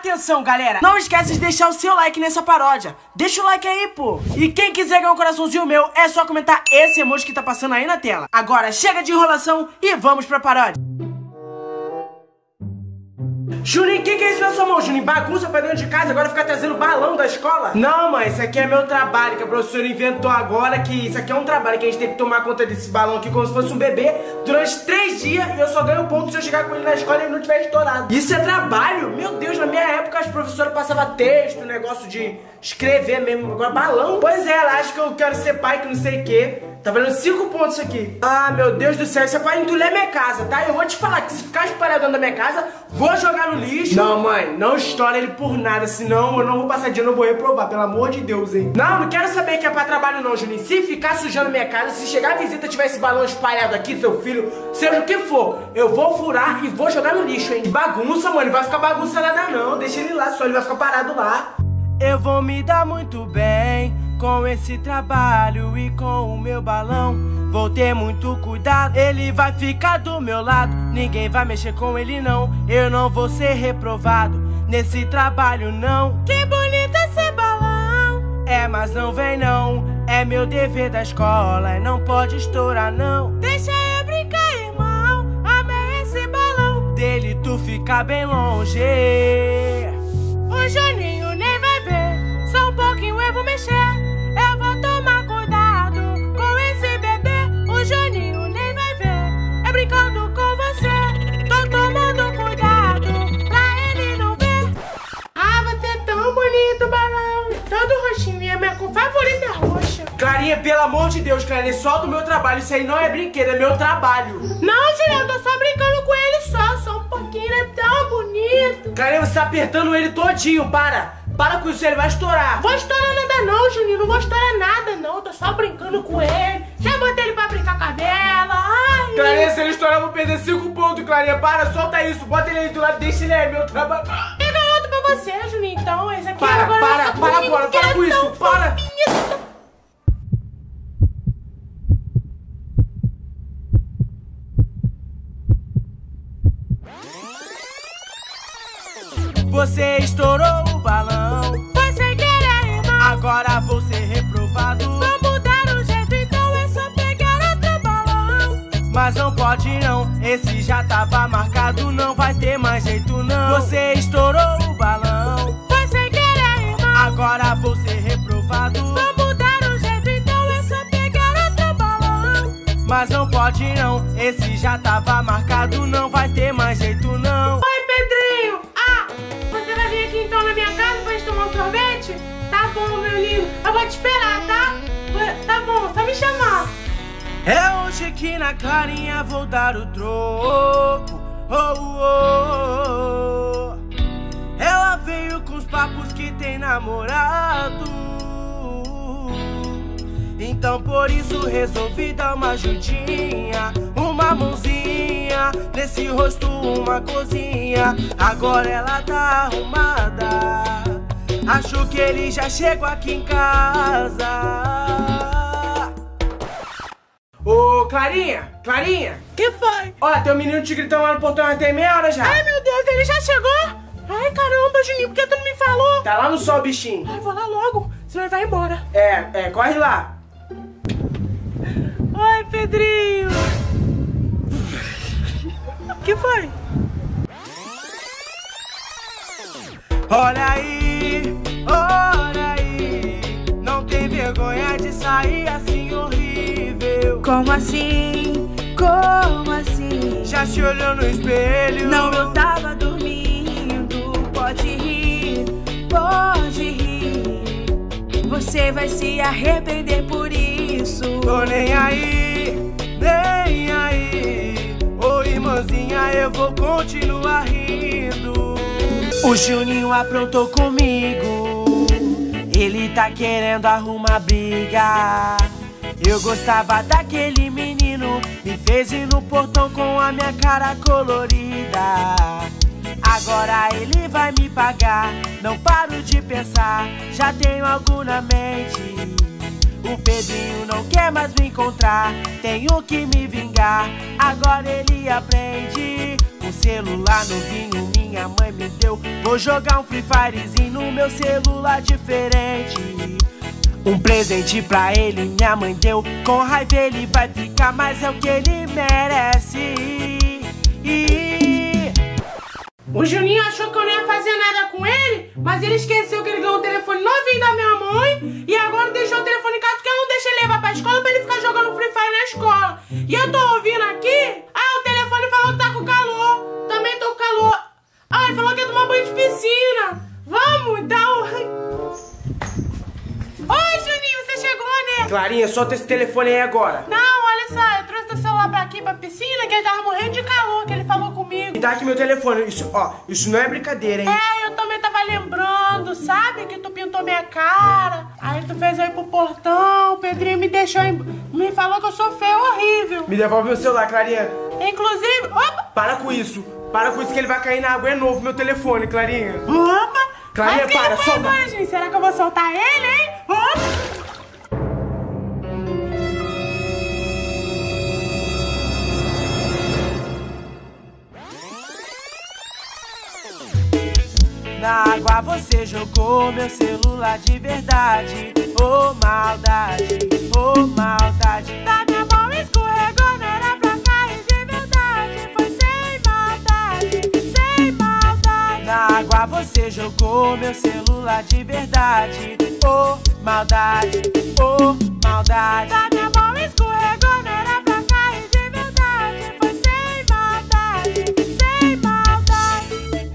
Atenção, galera, não esquece de deixar o seu like nessa paródia. Deixa o like aí, pô. E quem quiser ganhar um coraçãozinho meu, é só comentar esse emoji que tá passando aí na tela. Agora chega de enrolação e vamos pra paródia. Juninho, o que é isso na sua mão, Juninho? Bagunça pra dentro de casa, agora ficar trazendo balão da escola? Não, mãe, isso aqui é meu trabalho, que a professora inventou agora, que isso aqui é um trabalho que a gente tem que tomar conta desse balão aqui como se fosse um bebê durante 3 dias e eu só ganho ponto se eu chegar com ele na escola e ele não tiver estourado. Isso é trabalho? Meu Deus, na minha época as professoras passavam texto, negócio de escrever mesmo, agora balão. Pois é, ela acha que eu quero ser pai, que não sei o que. Tá valendo 5 pontos isso aqui. Ah, meu Deus do céu, isso é pra entulhar minha casa, tá? Eu vou te falar que se ficar espalhado dentro da minha casa, vou jogar no lixo. Não, mãe, não estoura ele por nada, senão eu não vou passar dia, não vou reprovar, pelo amor de Deus, hein? Não quero saber que é pra trabalho não, Juninho. Se ficar sujando minha casa, se chegar a visita e tiver esse balão espalhado aqui, seu filho, seja o que for, eu vou furar e vou jogar no lixo, hein? Bagunça, mano, não vai ficar bagunça nada não, deixa ele lá, só ele vai ficar parado lá. Eu vou me dar muito bem com esse trabalho e com o meu balão. Vou ter muito cuidado, ele vai ficar do meu lado. Ninguém vai mexer com ele não, eu não vou ser reprovado nesse trabalho não. Que bonito esse balão. É, mas não vem não, é meu dever da escola e não pode estourar não. Deixa eu brincar, irmão, amei esse balão. Dele tu fica bem longe. O Juninho nem vai ver, só um pouquinho eu vou mexer. Eu vou tomar cuidado com esse bebê. O Juninho nem vai ver, é brincando com você. Tô tomando cuidado pra ele não ver. Ah, você é tão bonito, balão. Todo roxinho, minha cor favorita é roxa. Clarinha, pelo amor de Deus, Clarinha, solta o meu trabalho. Isso aí não é brinquedo, é meu trabalho. Não, Juninho, eu tô só brincando com ele só um pouquinho, ele é tão bonito. Clarinha, você tá apertando ele todinho, para com isso, ele vai estourar. Vou estourar nada não, Juninho, não vou estourar nada não, tô só brincando com ele. Já botei ele pra brincar com a dela. Ai. Clarinha, se ele estourar eu vou perder 5 pontos, Clarinha, para, solta isso, bota ele aí do lado, deixa ele aí, meu trabalho. Pega outro pra você, Juninho, então, esse aqui para com isso, para. Você estourou o balão, foi sem querer, irmão. Agora vou ser reprovado. Vou mudar o jeito, então é só pegar outro balão. Mas não pode não, esse já tava marcado. Não vai ter mais jeito não. Você estourou o balão, foi sem querer, irmão. Agora vou ser reprovado. Vou mudar o jeito, então é só pegar outro balão. Mas não pode não, esse já tava marcado. Não vai ter mais jeito não. Oi, Pedrinho! Você vai vir aqui então na minha casa pra gente tomar um sorvete? Tá bom, meu lindo. Eu vou te esperar, tá? Tá bom, só me chamar. É hoje que na Clarinha vou dar o troco. Ela veio com os papos que tem namorado. Então por isso resolvi dar uma ajudinha, uma mãozinha, nesse rosto uma cozinha. Agora ela tá arrumada, acho que ele já chegou aqui em casa. Ô, Clarinha, que foi? Ó, tem um menino te gritando lá no portão, já tem meia hora já. Ai, meu Deus, ele já chegou? Ai, caramba, Juninho, por que tu não me falou? Tá lá no sol, bichinho. Ai, vou lá logo, senão ele vai embora. Corre lá. Oi, Pedrinho. Que foi? Olha aí, não tem vergonha de sair assim horrível. Como assim? Já se olhou no espelho? Não, eu tava dormindo. Pode rir. Você vai se arrepender por isso. Tô nem aí. Ô, irmãzinha, eu vou continuar rindo. O Juninho aprontou comigo, ele tá querendo arrumar briga. Eu gostava daquele menino, me fez ir no portão com a minha cara colorida. Agora ele vai me pagar, não paro de pensar, já tenho algo na mente. O Pedrinho não quer mais me encontrar, tenho que me vingar. Agora ele aprende com celular novinho minha mãe me deu. Vou jogar um Free Firezinho no meu celular diferente. Um presente pra ele minha mãe deu. Com raiva ele vai ficar, mas é o que ele merece. O Juninho achou que eu não ia fazer nada com ele, mas ele esqueceu que ele ganhou um telefone novinho da minha mãe e agora deixou o telefone em casa porque eu não deixei ele levar pra escola pra ele ficar jogando Free Fire na escola. E eu tô ouvindo aqui, o telefone falou que tá com calor. Também tô com calor. Ele falou que ia tomar banho de piscina. Vamos, então. Oi, Juninho, você chegou, né? Clarinha, solta esse telefone aí agora. Não, olha só, eu trouxe teu celular pra aqui, pra piscina, que ele tava morrendo de calor, que ele falou comigo. Me dá aqui meu telefone, isso não é brincadeira, hein? Eu também tava lembrando, sabe, que tu pintou minha cara. Aí tu fez aí pro portão, o Pedrinho me deixou, me falou que eu sou feio, horrível. Me devolve meu celular, Clarinha. Inclusive, opa! Para com isso que ele vai cair na água, é novo meu telefone, Clarinha. Opa! Clarinha, para, solta! Gente, será que eu vou soltar ele, hein? Opa! Na água você jogou meu celular de verdade. Oh, maldade, oh, maldade. Da minha mão escorregou, não era pra cair de verdade. Foi sem maldade, sem maldade. Na água você jogou meu celular de verdade. Oh, maldade, oh, maldade. Da minha mão escorregou, não era pra cair de verdade. Foi sem maldade, sem maldade.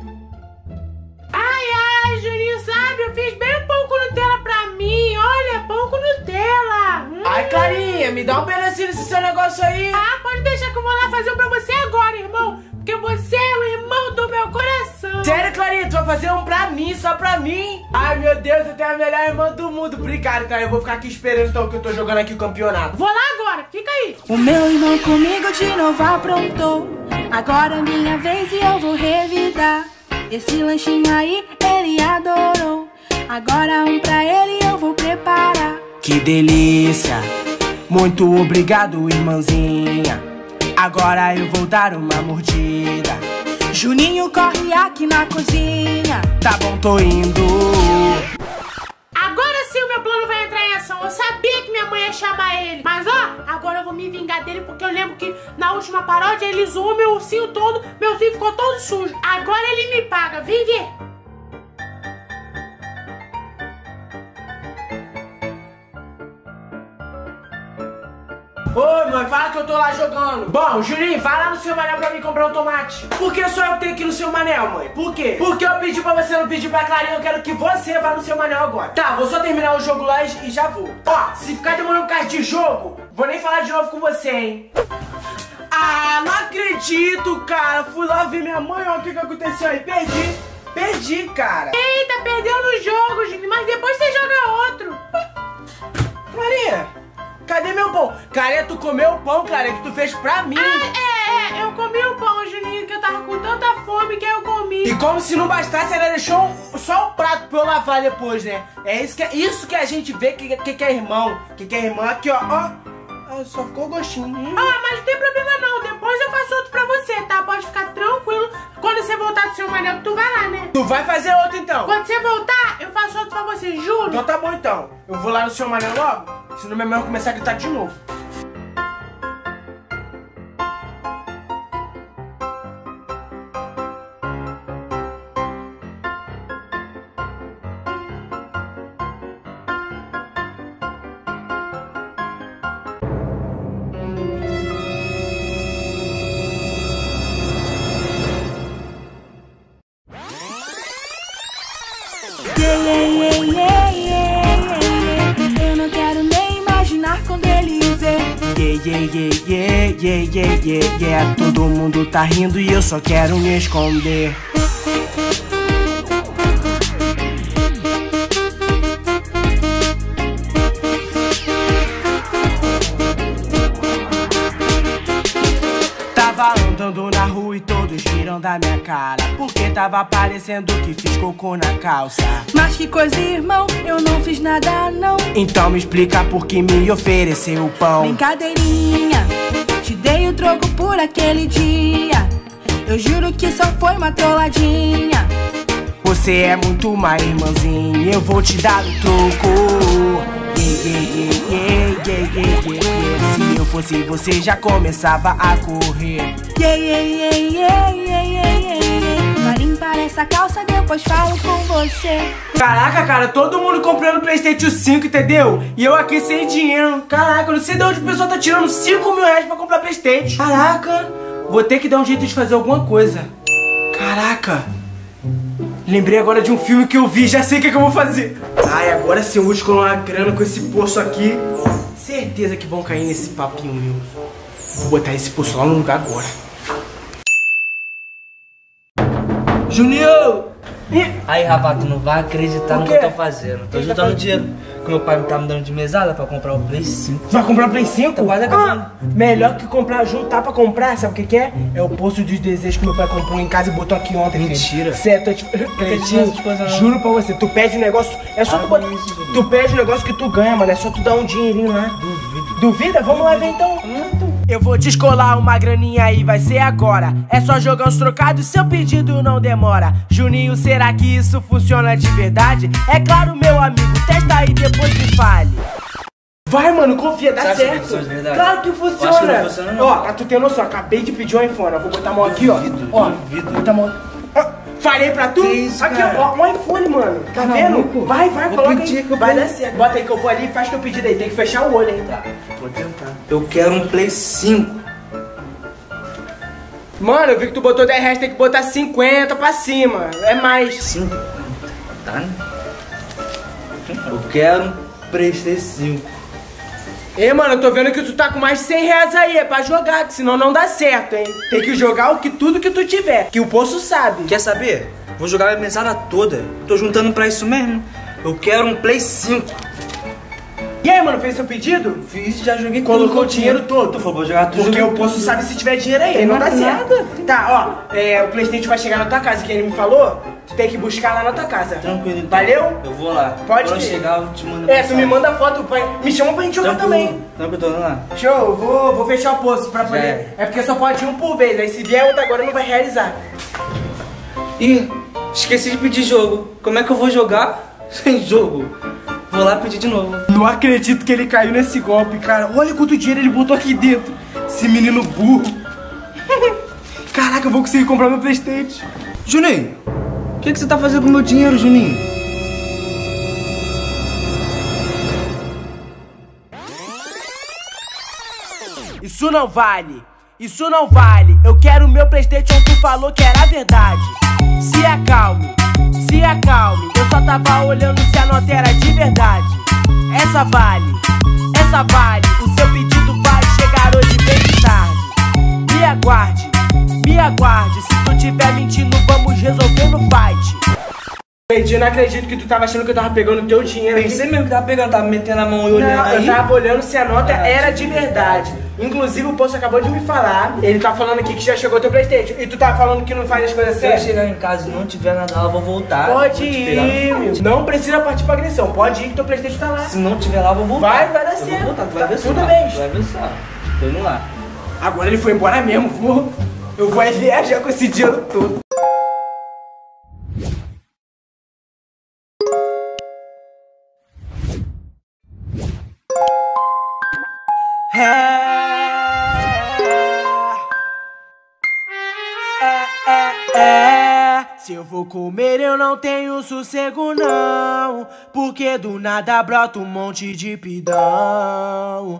Ai, Juninho, sabe? Eu fiz bem um pão com Nutella pra mim. Olha, pão com Nutella. Ai, Clarinha, me dá um pedacinho desse seu negócio aí. Pode deixar que eu vou lá fazer um pra você agora, irmão. Porque você é o irmão do meu coração. Sério, Clarinha? Tu vai fazer um pra mim, só pra mim? Ai, meu Deus, eu tenho a melhor irmã do mundo. Obrigado, cara. Eu vou ficar aqui esperando então que eu tô jogando aqui o campeonato. Vou lá agora, fica aí. O meu irmão comigo de novo aprontou. Agora é minha vez e eu vou revidar. Esse lanchinho aí ele adorou. Agora um pra ele eu vou preparar. Que delícia. Muito obrigado, irmãzinha. Agora eu vou dar uma mordida. Juninho corre aqui na cozinha. Tá bom, tô indo. Agora sim o meu plano vai entrar em ação. Eu sabia que minha mãe ia chamar ele. Mas agora eu vou me vingar dele. Porque eu lembro que na última paródia ele zoou meu ursinho todo. Meu ursinho ficou todo sujo. Agora ele me paga, vem ver. Ô, mãe, fala que eu tô lá jogando. Bom, Juninho, vai lá no seu Manel pra mim comprar um tomate. Por que só eu tenho que ir no seu Manel, mãe? Por quê? Porque eu pedi pra você, não pedi pra Clarinha. Eu quero que você vá no seu Manel agora. Tá, vou só terminar o jogo lá e já vou. Se ficar demorando por causa de jogo, vou nem falar de novo com você, hein? Não acredito, cara. Fui lá ver minha mãe, olha o que aconteceu aí. Perdi, cara. Eita, perdeu no jogo, Juninho, mas depois você joga outro. Clarinha, cadê meu pão? Clarinha, tu comeu o pão, Clarinha, que tu fez pra mim. Eu comi o pão, Juninho, que eu tava com tanta fome que eu comi. E como se não bastasse, ela deixou só o prato pra eu lavar depois, né? É isso que a gente vê que é irmão. Que é irmão. Aqui, ó. Só ficou gostinho. Mas não tem problema não. Depois eu faço outro pra você, tá? Pode ficar tranquilo. Quando você voltar do seu Manel, tu vai lá, né? Tu vai fazer outro, então? Quando você voltar, eu faço outro pra você, juro. Então tá bom, então. Eu vou lá no seu Manel logo, senão minha mãe vai começar a gritar de novo. Eu não quero nem imaginar quando ele vê. Todo mundo tá rindo e eu só quero me esconder. Tava andando na rua e todos riram da minha cara, porque tava parecendo que fiz cocô na calça. Mas que coisa, irmão, eu não fiz nada não. Então me explica por que me ofereceu o pão. Brincadeirinha, te dei o troco por aquele dia. Eu juro que só foi uma trolladinha. Você é muito má, irmãzinha, eu vou te dar um troco. Se eu fosse você já começava a correr. Vai limpar essa calça, depois falo com você. Caraca, cara, todo mundo comprando PlayStation 5, entendeu? E eu aqui sem dinheiro. Caraca, eu não sei de onde o pessoal tá tirando 5 mil reais pra comprar PlayStation. Caraca, vou ter que dar um jeito de fazer alguma coisa. Caraca, lembrei agora de um filme que eu vi, já sei o que eu vou fazer. Ai, agora sim eu vou escolar uma grana com esse poço aqui. Certeza que vão cair nesse papinho meu. Vou botar esse poço lá no lugar agora. Juninho! Aí, rapaz, tu não vai acreditar no que eu tô fazendo. Tô juntando dinheiro que meu pai tá me dando de mesada pra comprar o Play 5. Vai comprar o Play 5? Tá quase acabando. Melhor que comprar, juntar pra comprar, sabe o que que é? É o poço dos desejos que meu pai comprou em casa e botou aqui ontem. Mentira. Certo, juro pra você, tu pede um negócio, é só tu botar. Tu pede um negócio que tu ganha, mano, é só tu dar um dinheirinho lá. Duvido. Duvida? Vamos lá ver então. Eu vou descolar uma graninha aí, vai ser agora. É só jogar uns trocados, seu pedido não demora. Juninho, será que isso funciona de verdade? É claro, meu amigo, testa aí, depois me fale. Vai, mano, confia, dá certo. certo. Funciona de verdade? Claro que funciona. Acho que não funciona, não. Ó, pra tu ter noção, acabei de pedir um iPhone, ó. Vou botar a mão aqui, ó. Ó, botar a mão. Ó, falei pra tu? Que isso, aqui, cara? ó, um iPhone, mano. Tá vendo? Vai, coloca aí. Vai dar certo. Bota aí que eu vou ali e faz teu pedido aí. Tem que fechar o olho, hein? Tá, vou tentar. Eu quero um Play 5. Mano, eu vi que tu botou 10 reais, tem que botar 50 pra cima. É mais. 5? Tá, né? Eu quero um PlayStation 5. Ei, mano, eu tô vendo que tu tá com mais de 100 reais aí. É pra jogar, que senão não dá certo, hein? Tem que jogar tudo que tu tiver, que o poço sabe. Quer saber? Vou jogar a mesada toda. Tô juntando pra isso mesmo. Eu quero um Play 5. E aí, mano, fez seu pedido? Fiz, já joguei tudo. Colocou o dinheiro todo. Tu falou, vou jogar tudo. Porque o poço sabe se tiver dinheiro aí, não dá certo. Tá, ó, o PlayStation vai chegar na tua casa, que ele me falou. Tu tem que buscar lá na tua casa. Tranquilo, então. Valeu? Eu vou lá. Pode Quando ir. chegar, eu te mando Tu mensagem. me manda foto, pai. Me chama pra gente jogar também. Tranquilo, tô indo lá. Show, vou fechar o poço pra poder. É porque só pode ir um por vez, aí se vier outro agora não vai realizar. Ih, esqueci de pedir jogo. Como é que eu vou jogar sem jogo? Vou lá pedir de novo. Não acredito que ele caiu nesse golpe, cara. Olha quanto dinheiro ele botou aqui dentro. Esse menino burro. Caraca, eu vou conseguir comprar meu PlayStation. Juninho, o que você tá fazendo com o meu dinheiro, Juninho? Isso não vale. Isso não vale. Eu quero o meu PlayStation, tu falou que era verdade. Se acalme, se acalme. Eu só tava olhando se a nota era de verdade. Essa vale, essa vale. O seu pedido vai chegar hoje bem tarde. Me aguarde, me aguarde. Se tu tiver mentindo, vamos resolver no fight. Eu não acredito que tu tava achando que eu tava pegando teu dinheiro. Pensei mesmo que tava pegando, tava metendo a mão e olhando Não, aí. eu tava olhando se a nota era de verdade. Inclusive o Poço acabou de me falar. Ele tá falando aqui que já chegou teu PlayStation. E tu tá falando que não faz as coisas Se eu certas. chegar em casa e não tiver nada lá, eu vou voltar. Pode Vou te pegar no ir, meu. fight. Não precisa partir pra agressão. Pode ir que teu PlayStation tá lá. Se não tiver lá, eu vou voltar. Vai dar Eu certo. vou voltar, tu vai ver só. Tudo bem. Tu vai ver só. Tô indo lá. Agora ele foi embora mesmo. Eu vou viajar com esse dinheiro todo. Se eu vou comer eu não tenho sossego não, porque do nada brota um monte de pidão,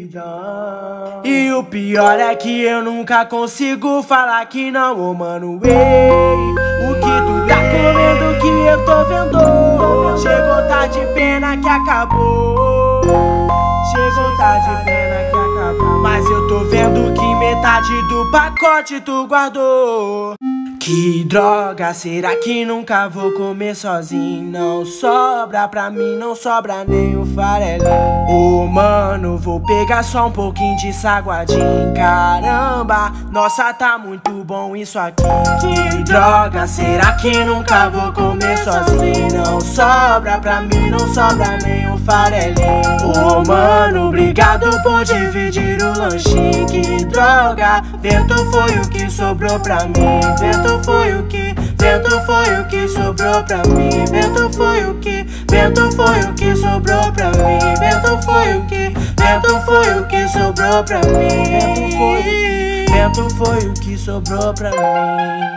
E o pior é que eu nunca consigo falar que não, ô mano, ei. O que tu tá comendo que eu tô vendo? Chegou tarde, pena que acabou. Chegou tarde, pena que acabou. Mas eu tô vendo que metade do pacote tu guardou. Que droga, será que nunca vou comer sozinho? Não sobra pra mim, não sobra nem o farelinho. Ô mano, vou pegar só um pouquinho de saguadinho. Caramba, nossa, tá muito bom isso aqui. Que droga, será que nunca vou comer sozinho. Não sobra pra mim, não sobra nem um farelinho. Ô mano, obrigado por dividir o lanchinho. Que droga, vento foi o que sobrou pra mim. Vento foi o que sobrou pra mim. Vento foi o que sobrou pra mim. Vento foi o que sobrou pra mim. Vento foi o que sobrou pra mim.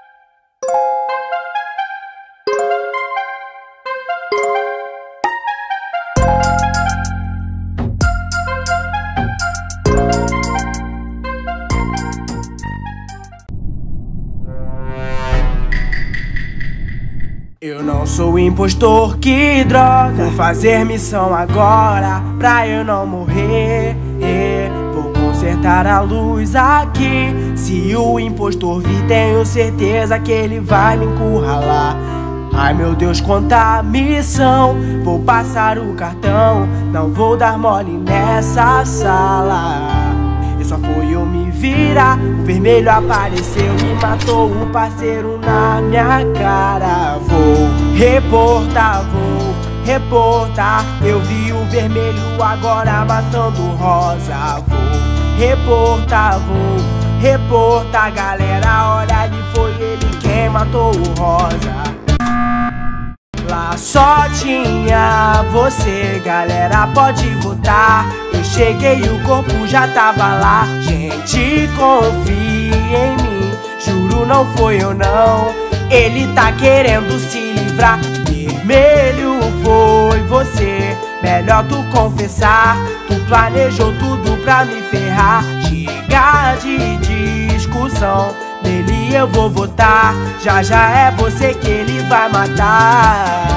Eu não sou impostor, que droga. Vou fazer missão agora pra eu não morrer. Vou consertar a luz aqui. Se o impostor vir, tenho certeza que ele vai me encurralar. Ai meu Deus, quanta missão. Vou passar o cartão, não vou dar mole nessa sala. E só foi eu me virar, o vermelho apareceu e matou o parceiro na minha cara. Vou reportar, eu vi o vermelho agora matando rosa. Vou reportar, galera, olha ali, foi ele quem matou o rosa. Lá só tinha você, galera, pode votar. Eu cheguei e o corpo já tava lá. Gente, confia em mim, juro não foi eu não. Ele tá querendo se livrar. Vermelho foi você, melhor tu confessar. Tu planejou tudo pra me ferrar. Chega de discussão, nele eu vou votar. Já é você que ele vai matar.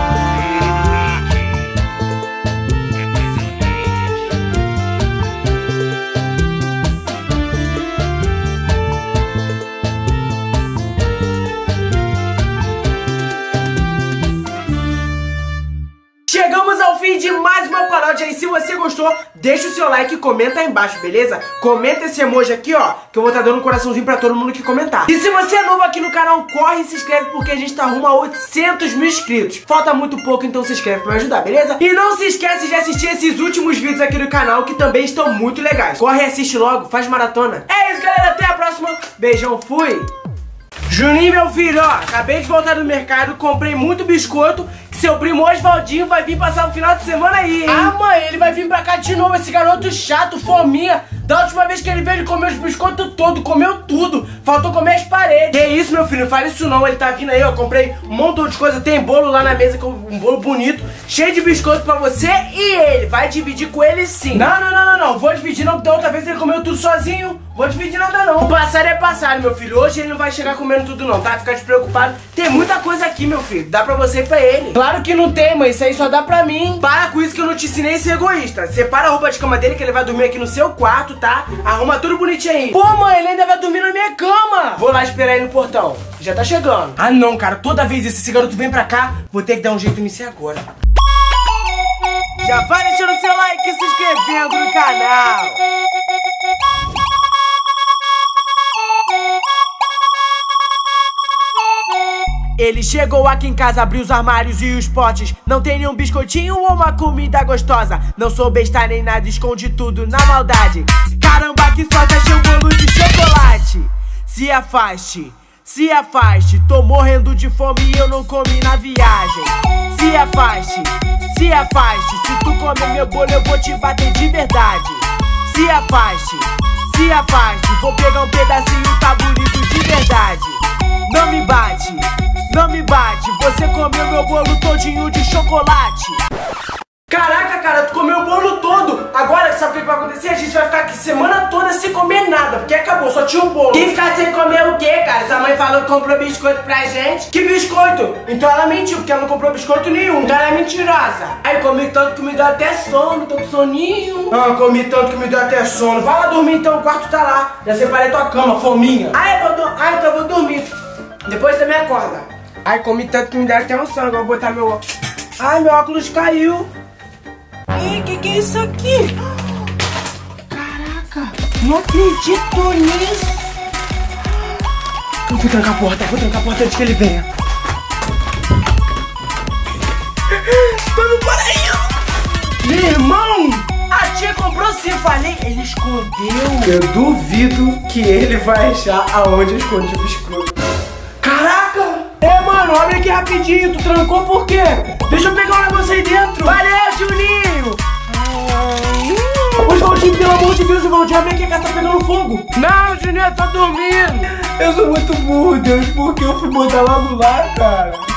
Chegamos ao fim de mais uma paródia e se você gostou, deixa o seu like e comenta aí embaixo, beleza? Comenta esse emoji aqui, ó, que eu vou estar dando um coraçãozinho pra todo mundo que comentar. E se você é novo aqui no canal, corre e se inscreve porque a gente tá rumo a 800 mil inscritos. Falta muito pouco, então se inscreve pra me ajudar, beleza? E não se esquece de assistir esses últimos vídeos aqui no canal que também estão muito legais. Corre e assiste logo, faz maratona. É isso, galera, até a próxima. Beijão, fui! Juninho, meu filho, ó, acabei de voltar do mercado, comprei muito biscoito, que seu primo Oswaldinho vai vir passar o final de semana aí, hein? Ah, mãe, ele vai vir pra cá de novo, esse garoto chato, fominha. Da última vez que ele veio, ele comeu os biscoitos todos, comeu tudo, faltou comer as paredes. Que isso, meu filho, não fale isso não, ele tá vindo aí, ó, comprei um montão de coisa, tem bolo lá na mesa, um bolo bonito, cheio de biscoito pra você e ele, vai dividir com ele sim. Não, vou dividir não, porque da outra vez ele comeu tudo sozinho, vou dividir nada não. O passado é passado, meu filho, hoje ele não vai chegar comendo tudo não, tá? Fica despreocupado, tem muita coisa aqui, meu filho, dá pra você e pra ele. Claro que não tem, mãe, isso aí só dá pra mim. Para com isso que eu não te ensinei a ser egoísta. Separa a roupa de cama dele que ele vai dormir aqui no seu quarto, tá? Arruma tudo bonitinho aí. Pô, mãe, ele ainda vai dormir na minha cama. Vou lá esperar ele no portão, já tá chegando. Ah não, cara, toda vez esse garoto vem pra cá, vou ter que dar um jeito nisso agora. Já vai deixando seu like e se inscrevendo no canal. Ele chegou aqui em casa, abriu os armários e os potes. Não tem nenhum biscoitinho ou uma comida gostosa. Não sou besta nem nada, esconde tudo na maldade. Caramba, que sorte, achei um bolo de chocolate. Se afaste, tô morrendo de fome e eu não comi na viagem. Se afaste, se tu comer meu bolo eu vou te bater de verdade. Se afaste, vou pegar um pedacinho, tá bonito de verdade. Não me bate, você comeu meu bolo todinho de chocolate. Caraca, cara, tu comeu o bolo todo. Agora, sabe o que vai acontecer? A gente vai ficar aqui semana toda sem comer nada, porque acabou, só tinha um bolo. E ficar sem comer o quê, cara? Sua mãe falou que comprou biscoito pra gente. Que biscoito? Então ela mentiu, porque ela não comprou biscoito nenhum. Então ela é mentirosa. Aí comi tanto que me deu até sono, tô com soninho. Ah, comi tanto que me deu até sono. Vai lá dormir então, o quarto tá lá. Já separei tua cama, fominha. Então eu vou dormir. Depois você me acorda. Ai, comi tanto que me deram até um sono. Agora vou botar meu óculos. Ai, meu óculos caiu. Ih, que é isso aqui? Caraca, não acredito nisso. Eu vou trancar a porta antes que ele venha. Meu irmão! A tia comprou sim, falei, ele escondeu. Eu duvido que ele vai achar aonde eu escondi o biscoito. Caraca! Mano, abre aqui rapidinho, tu trancou por quê? Deixa eu pegar um negócio aí dentro. Valeu, Juninho! Ô, Valdinho, pelo amor de Deus, Valdinho, abre aqui, a casa tá pegando fogo. Não, Juninho, eu tô dormindo. Eu sou muito burro, Deus, porque eu fui botar logo lá, cara.